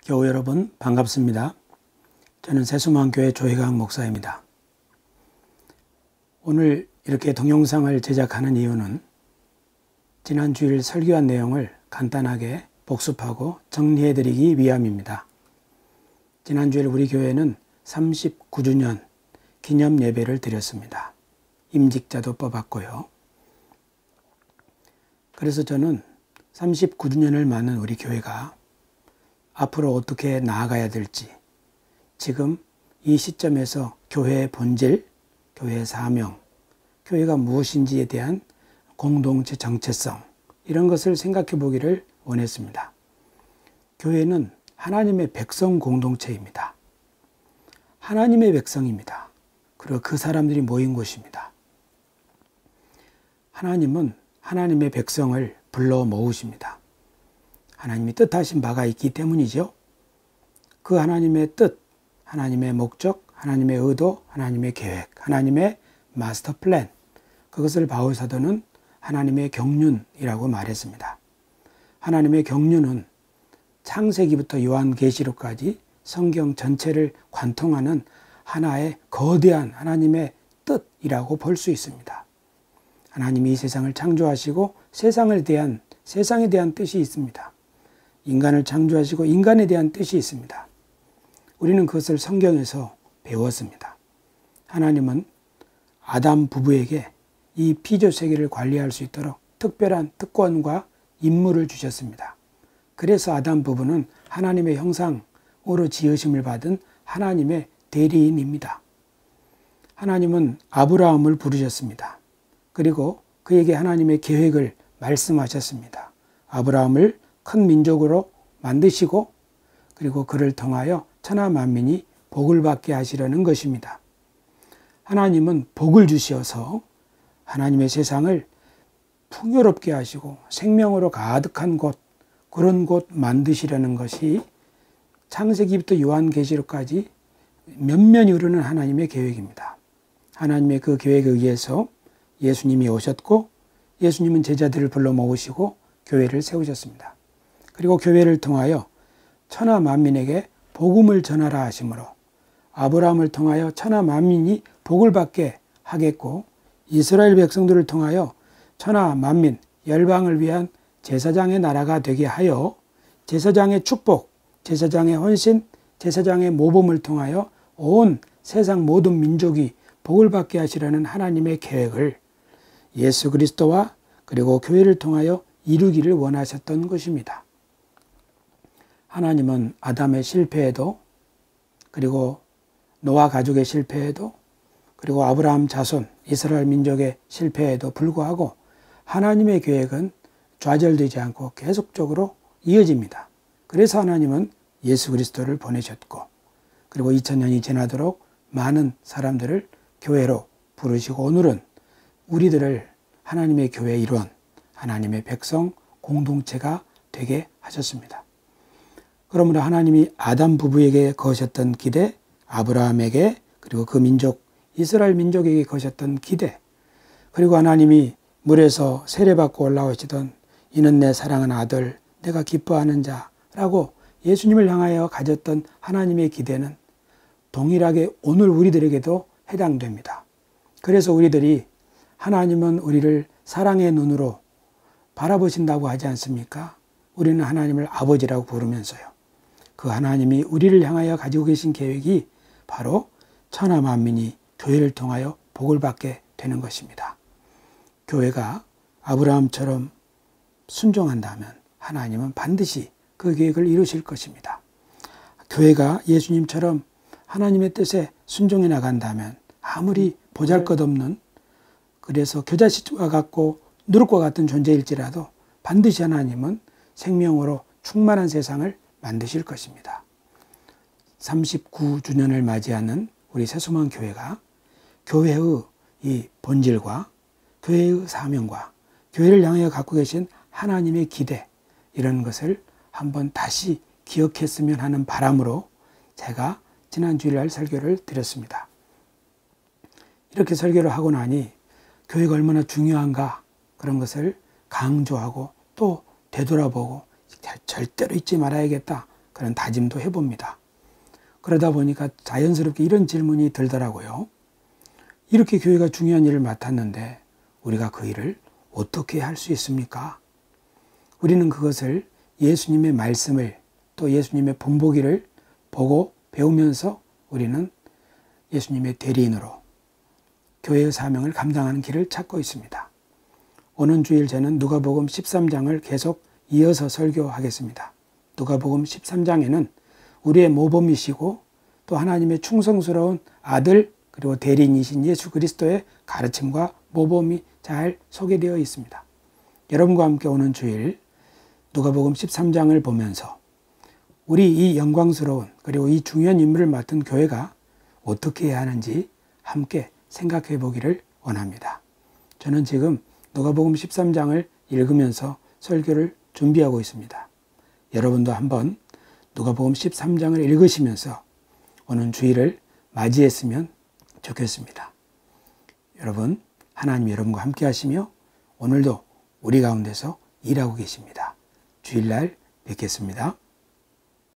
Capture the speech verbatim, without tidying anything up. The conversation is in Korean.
교우 여러분 반갑습니다. 저는 새수만교회 조혜강 목사입니다. 오늘 이렇게 동영상을 제작하는 이유는 지난 주일 설교한 내용을 간단하게 복습하고 정리해드리기 위함입니다. 지난 주일 우리 교회는 삼십구 주년 기념 예배를 드렸습니다. 임직자도 뽑았고요. 그래서 저는 삼십구 주년을 맞는 우리 교회가 앞으로 어떻게 나아가야 될지, 지금 이 시점에서 교회의 본질, 교회의 사명, 교회가 무엇인지에 대한 공동체 정체성, 이런 것을 생각해 보기를 원했습니다. 교회는 하나님의 백성 공동체입니다. 하나님의 백성입니다. 그리고 그 사람들이 모인 곳입니다. 하나님은 하나님의 백성을 불러 모으십니다. 하나님이 뜻하신 바가 있기 때문이죠. 그 하나님의 뜻, 하나님의 목적, 하나님의 의도, 하나님의 계획, 하나님의 마스터 플랜, 그것을 바울 사도는 하나님의 경륜이라고 말했습니다. 하나님의 경륜은 창세기부터 요한계시록까지 성경 전체를 관통하는 하나의 거대한 하나님의 뜻이라고 볼 수 있습니다. 하나님이 이 세상을 창조하시고 세상을 대한, 세상에 대한 뜻이 있습니다. 인간을 창조하시고 인간에 대한 뜻이 있습니다. 우리는 그것을 성경에서 배웠습니다. 하나님은 아담 부부에게 이 피조 세계를 관리할 수 있도록 특별한 특권과 임무를 주셨습니다. 그래서 아담 부부는 하나님의 형상으로 지으심을 받은 하나님의 대리인입니다. 하나님은 아브라함을 부르셨습니다. 그리고 그에게 하나님의 계획을 말씀하셨습니다. 아브라함을 큰 민족으로 만드시고 그리고 그를 통하여 천하 만민이 복을 받게 하시려는 것입니다. 하나님은 복을 주시어서 하나님의 세상을 풍요롭게 하시고 생명으로 가득한 곳, 그런 곳 만드시려는 것이 창세기부터 요한계시록까지 면면이 흐르는 하나님의 계획입니다. 하나님의 그 계획에 의해서 예수님이 오셨고 예수님은 제자들을 불러 모으시고 교회를 세우셨습니다. 그리고 교회를 통하여 천하 만민에게 복음을 전하라 하심으로 아브라함을 통하여 천하 만민이 복을 받게 하겠고 이스라엘 백성들을 통하여 천하 만민 열방을 위한 제사장의 나라가 되게 하여 제사장의 축복, 제사장의 헌신, 제사장의 모범을 통하여 온 세상 모든 민족이 복을 받게 하시려는 하나님의 계획을 예수 그리스도와 그리고 교회를 통하여 이루기를 원하셨던 것입니다. 하나님은 아담의 실패에도 그리고 노아 가족의 실패에도 그리고 아브라함 자손 이스라엘 민족의 실패에도 불구하고 하나님의 계획은 좌절되지 않고 계속적으로 이어집니다. 그래서 하나님은 예수 그리스도를 보내셨고 그리고 이천 년이 지나도록 많은 사람들을 교회로 부르시고 오늘은 우리들을 하나님의 교회 일원, 하나님의 백성 공동체가 되게 하셨습니다. 그러므로 하나님이 아담 부부에게 거셨던 기대, 아브라함에게 그리고 그 민족 이스라엘 민족에게 거셨던 기대, 그리고 하나님이 물에서 세례받고 올라오시던 이는 내 사랑하는 아들, 내가 기뻐하는 자라고 예수님을 향하여 가졌던 하나님의 기대는 동일하게 오늘 우리들에게도 해당됩니다. 그래서 우리들이 하나님은 우리를 사랑의 눈으로 바라보신다고 하지 않습니까? 우리는 하나님을 아버지라고 부르면서요. 그 하나님이 우리를 향하여 가지고 계신 계획이 바로 천하 만민이 교회를 통하여 복을 받게 되는 것입니다. 교회가 아브라함처럼 순종한다면 하나님은 반드시 그 계획을 이루실 것입니다. 교회가 예수님처럼 하나님의 뜻에 순종해 나간다면 아무리 보잘것없는 그래서 겨자씨와 같고 누룩과 같은 존재일지라도 반드시 하나님은 생명으로 충만한 세상을 만드실 것입니다. 삼십구 주년을 맞이하는 우리 새수만 교회가 교회의 이 본질과 교회의 사명과 교회를 향하여 갖고 계신 하나님의 기대, 이런 것을 한번 다시 기억했으면 하는 바람으로 제가 지난 주일날 설교를 드렸습니다. 이렇게 설교를 하고 나니 교회가 얼마나 중요한가 그런 것을 강조하고 또 되돌아보고 절대로 잊지 말아야겠다 그런 다짐도 해봅니다. 그러다 보니까 자연스럽게 이런 질문이 들더라고요. 이렇게 교회가 중요한 일을 맡았는데 우리가 그 일을 어떻게 할 수 있습니까? 우리는 그것을 예수님의 말씀을 또 예수님의 본보기를 보고 배우면서 우리는 예수님의 대리인으로 교회의 사명을 감당하는 길을 찾고 있습니다. 오는 주일 저는 누가복음 십삼 장을 계속 이어서 설교하겠습니다. 누가복음 십삼 장에는 우리의 모범이시고 또 하나님의 충성스러운 아들 그리고 대리인이신 예수 그리스도의 가르침과 모범이 잘 소개되어 있습니다. 여러분과 함께 오는 주일 누가복음 십삼 장을 보면서 우리 이 영광스러운 그리고 이 중요한 임무를 맡은 교회가 어떻게 해야 하는지 함께 생각해 보기를 원합니다. 저는 지금 누가복음 십삼 장을 읽으면서 설교를 준비하고 있습니다. 여러분도 한번 누가복음 십삼 장을 읽으시면서 오는 주일을 맞이했으면 좋겠습니다. 여러분, 하나님 여러분과 함께 하시며 오늘도 우리 가운데서 일하고 계십니다. 주일날 뵙겠습니다.